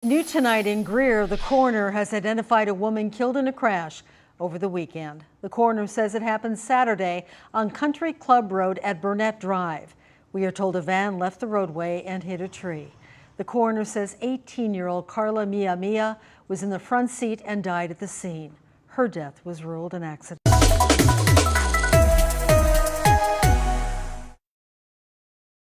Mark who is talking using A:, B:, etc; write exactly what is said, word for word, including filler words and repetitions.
A: New tonight in Greer, the coroner has identified a woman killed in a crash over the weekend. The coroner says it happened Saturday on Country Club Road at Burnett Drive. We are told a van left the roadway and hit a tree. The coroner says eighteen-year-old Carla Mia Mia was in the front seat and died at the scene. Her death was ruled an accident.